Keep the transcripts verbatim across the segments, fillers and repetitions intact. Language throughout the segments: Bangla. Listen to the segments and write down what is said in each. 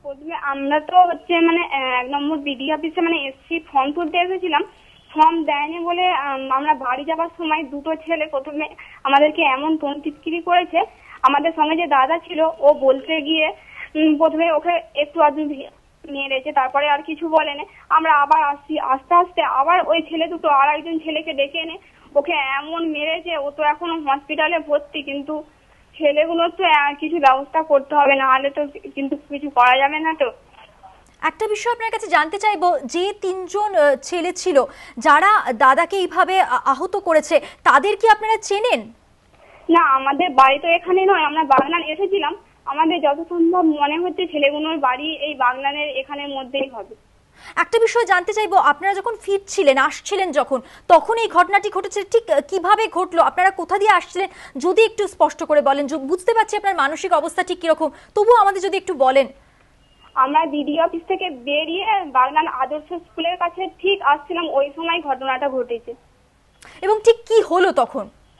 প্রথমে আমরা তো হচ্ছে মানে এক নম্বর বিডি অফিসে মানে এসছি, ফর্ম তুলতে এসেছিলাম, ফর্ম দেয়নি বলে আমরা বাড়ি যাবার সময় দুটো ছেলে প্রথমে আমাদেরকে এমন তন্তিস্কিরি করেছে। আমাদের সঙ্গে যে দাদা ছিল ও বলতে গিয়ে প্রথমে ওকে একটু আধটু মেরেছে, তারপরে আর কিছু বলেনি। আমরা আবার আসছি, আস্তে আস্তে আবার ওই ছেলে দুটো আর একজন ছেলেকে ডেকে এনে ওকে এমন মেরেছে, ও তো এখনো হসপিটালে ভর্তি। কিন্তু ছেলেগুলোর তো কিছু ব্যবস্থা করতে হবে, না হলে তো কিন্তু কিছু করা যাবে না। তো একটা বিষয় আপনার কাছে জানতে চাইবো, যে তিনজন ছেলে ছিল যারা দাদাকে এইভাবে আহত করেছে, তাদের কি আপনারা চেনেন? না, আমাদের বাড়ি তো এখানে নয়, আমরা বাগনান এসেছিলাম। আমাদের যত সম্ভব মনে হচ্ছে ছেলেগুলোর বাড়ি এই বাগনানের এখানের মধ্যেই হবে। একটা বিষয় জানতে চাইবো, আপনারা যখন ফিরছিলেন, আসছিলেন যখন, তখন এই ঘটনাটি ঘটেছে, ঠিক কিভাবে ঘটলো? আপনারা কোথা দিয়ে আসছিলেন যদি একটু স্পষ্ট করে বলেন। বুঝতে পারছি আপনার মানসিক অবস্থা ঠিক কিরকম, তবুও আমাদের যদি একটু বলেন। আমরা বিডি অফিস থেকে বেরিয়ে বাগনান আদর্শ স্কুলের কাছে ঠিক আসছিলাম, ওই সময় ঘটনাটা ঘটেছে। এবং ঠিক কি হলো তখন?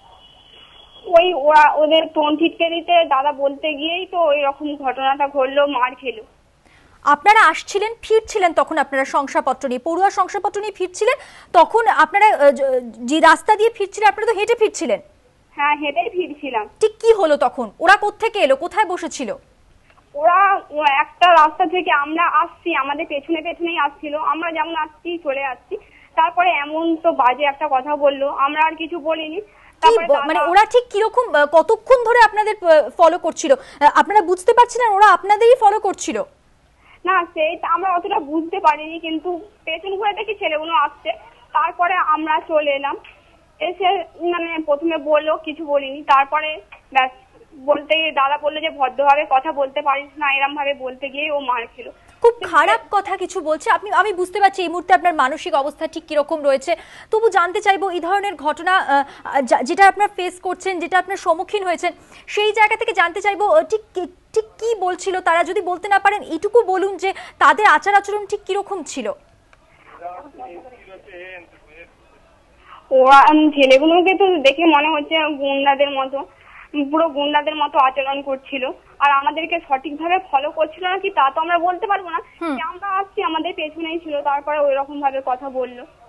ওই ওরা ওদের টোন টিটকারিতে দাদা বলতে গিয়েই তো ওই রকম ঘটনাটা ঘটলো, মার খেলো। আপনারা আসছিলেন, ফিরছিলেন তখন আপনারা শংসাপত্র নিয়ে, পড়ুয়া শংসাপত্র নিয়ে ফিরছিলেন, তখন আপনারা যে রাস্তা দিয়ে ফিরছিলেন আপনারা তো হেঁটে ফিরছিলেন? হ্যাঁ, হেঁটেই ফিরছিলাম। ঠিক কি হলো তখন? ওরা কোত্থেকে এলো, কোথায় বসেছিল? ওরা একটা রাস্তা থেকে আমরা আসছি, আমাদের পেছনে পেছনেই আসছিল, আমরা যেমন আসছি চলে আসছি, তারপরে এমন তো বাজে একটা কথা বললো, আমরা আর কিছু বলিনি। মানে ওরা ঠিক কিরকম, কতক্ষণ ধরে আপনাদের ফলো করছিল? আপনারা বুঝতে পারছেন না ওরা আপনাদেরই ফলো করছিল? না, সেইটা আমরা অতটা বুঝতে পারিনি, কিন্তু পেছন ঘুরে দেখি ছেলেগুলো আসছে, তারপরে আমরা চলে এলাম। এসে মানে প্রথমে বললো, কিছু বলিনি, তারপরে ব্যাস বলতে গিয়ে দাদা বললো যে ভদ্রভাবে কথা বলতে পারিস না, এরম ভাবে বলতে গিয়ে ও মার খেলো। খুব খারাপ কথা কিছু বলছে। আপনি, আমি বুঝতে পারছি এই মুহূর্তে আপনার মানসিক অবস্থা ঠিক কিরকম রয়েছে, তবু জানতে চাইবো এই ধরনের ঘটনা যেটা আপনার ফেস করছেন, যেটা আপনার সম্মুখীন হয়েছেন, সেই জায়গা থেকে জানতে চাইবো ঠিক ঠিক কি বলছিল তারা। যদি বলতে না পারেন এইটুকু বলুন যে তাদের আচার আচরণ ঠিক কিরকম ছিল। ওরা ছেলেগুলোকে তো দেখে মনে হচ্ছে গুন্ডাদের মতো, পুরো গুন্ডাদের মতো আচরণ করছিল, আর আমাদেরকে সঠিকভাবে ফলো করছিল না কি তা তো আমরা বলতে পারবো না। আমরা আসছি, আমাদের পেছনেই ছিল, তারপরে ওই রকম ভাবে কথা বললো।